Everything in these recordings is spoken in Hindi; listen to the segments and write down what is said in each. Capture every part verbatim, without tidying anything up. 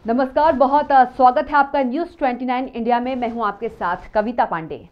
नमस्कार, बहुत स्वागत है आपका न्यूज़ उनतीस इंडिया में। मैं हूं आपके साथ कविता पांडे।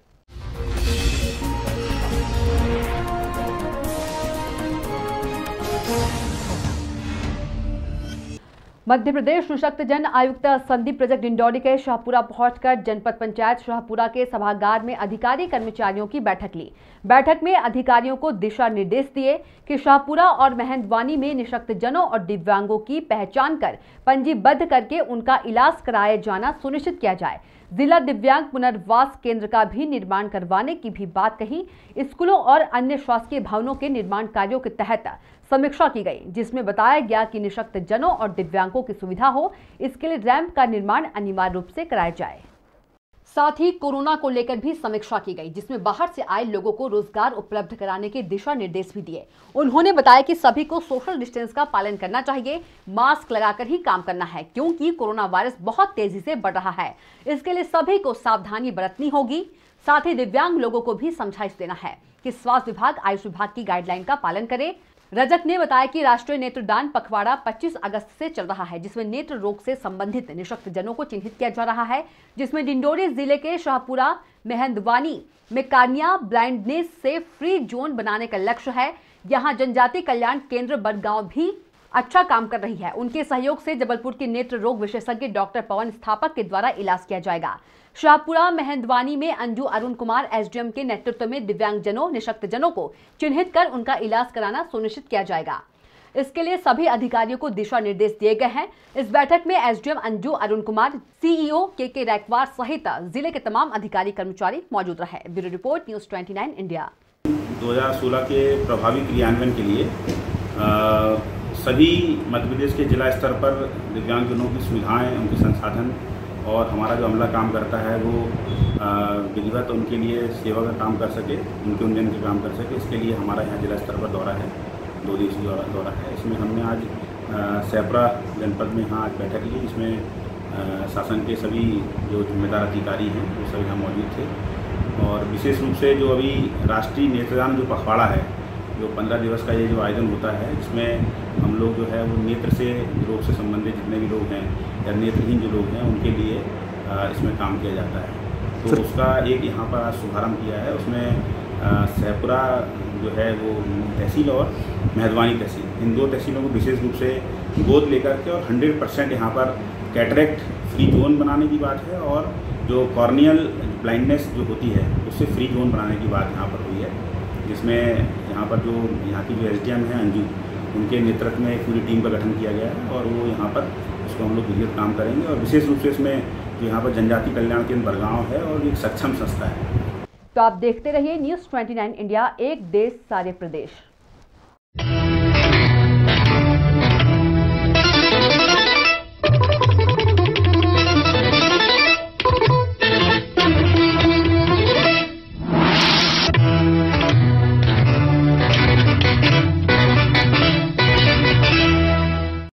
मध्य प्रदेश निःशक्तजन आयुक्त संदीप रजक डिंडोरी के शाहपुरा पहुंचकर जनपद पंचायत शाहपुरा के सभागार में अधिकारी कर्मचारियों की बैठक ली। बैठक में अधिकारियों को दिशा निर्देश दिए कि शाहपुरा और महेंद्रवानी में निःशक्तजनों और दिव्यांगों की पहचान कर पंजीबद्ध करके उनका इलाज कराया जाना सुनिश्चित किया जाए। जिला दिव्यांग पुनर्वास केंद्र का भी निर्माण करवाने की भी बात कही। स्कूलों और अन्य शासकीय भवनों के निर्माण कार्यों के तहत समीक्षा की गई, जिसमें बताया गया कि निःशक्तजनों और दिव्यांगों की सुविधा हो, इसके लिए रैंप का निर्माण अनिवार्य रूप से कराया जाए। साथ ही कोरोना को लेकर भी समीक्षा की गई, जिसमें बाहर से आए लोगों को रोजगार उपलब्ध कराने के दिशा निर्देश भी दिए। उन्होंने बताया कि सभी को सोशल डिस्टेंस का पालन करना चाहिए, मास्क लगाकर ही काम करना है, क्योंकि कोरोना वायरस बहुत तेजी से बढ़ रहा है। इसके लिए सभी को सावधानी बरतनी होगी। साथ ही दिव्यांग लोगों को भी समझाइश देना है कि स्वास्थ्य विभाग, आयुष विभाग की गाइडलाइन का पालन करे। रजक ने बताया कि राष्ट्रीय नेत्रदान पखवाड़ा पच्चीस अगस्त से चल रहा है, जिसमें नेत्र रोग से संबंधित निःशक्तजनों को चिन्हित किया जा रहा है, जिसमें डिंडोरी जिले के शाहपुरा महेंद्रवानी में कार्निया ब्लाइंडनेस से फ्री जोन बनाने का लक्ष्य है। यहाँ जनजाति कल्याण केंद्र बड़गांव भी अच्छा काम कर रही है। उनके सहयोग से जबलपुर के नेत्र रोग विशेषज्ञ डॉक्टर पवन स्थापक के द्वारा इलाज किया जाएगा। शाहपुरा महेंद्रवानी में अंजू अरुण कुमार एसडीएम के नेतृत्व में दिव्यांगजनों, निःशक्तजनों को चिन्हित कर उनका इलाज कराना सुनिश्चित किया जाएगा। इसके लिए सभी अधिकारियों को दिशा निर्देश दिए गए हैं। इस बैठक में SDM Anju Arun Kumar, CEO K K Raikwar सहित जिले के तमाम अधिकारी कर्मचारी मौजूद रहे। ब्यूरो रिपोर्ट, न्यूज़ उनतीस इंडिया। दो हज़ार सोलह के प्रभावी क्रियान्वयन के लिए आ, सभी मध्य प्रदेश के जिला स्तर पर दिव्यांगजनों की सुविधाएं, उनके संसाधन और हमारा जो अमला काम करता है वो विधिवत उनके लिए सेवा का काम कर सके, उनके उन्नयन का काम कर सके। इसके लिए हमारा यहाँ जिला स्तर पर दौरा है, दो दिवसीय दौरा दौरा है। इसमें हमने आज शाहपुरा जनपद में यहाँ आज बैठक ली। इसमें आ, शासन के सभी जो जिम्मेदार अधिकारी हैं वो सभी यहाँ मौजूद थे। और विशेष रूप से जो अभी राष्ट्रीय नेत्रदान जो पखवाड़ा है, जो पंद्रह दिवस का ये जो आयोजन होता है, इसमें हम लोग जो है वो नेत्र से रोग से संबंधित जितने भी लोग हैं या नेत्रहीन जो लोग हैं उनके लिए इसमें काम किया जाता है। तो उसका एक यहाँ पर आज शुभारम्भ किया है। उसमें शाहपुरा जो है वो तहसील और महेंद्रवानी तहसील, इन दो तहसीलों को विशेष रूप से गोद लेकर के और हंड्रेड परसेंट यहाँ पर कैटरेक्ट फ्री जोन बनाने की बात है और जो कॉर्नियल ब्लाइंडनेस जो होती है उससे फ्री जोन बनाने की बात यहाँ पर हुई है, जिसमें यहाँ पर जो यहाँ की जो एसडीएम है अंजू, उनके नेतृत्व में एक पूरी टीम का गठन किया गया है और वो यहाँ पर उसको हम लोग विधिवत काम करेंगे। और विशेष रूप से इसमें जो यहाँ पर जनजाति कल्याण केंद्र बड़गांव है और एक सक्षम संस्था है। तो आप देखते रहिए न्यूज़ उनतीस इंडिया, एक देश सारे प्रदेश।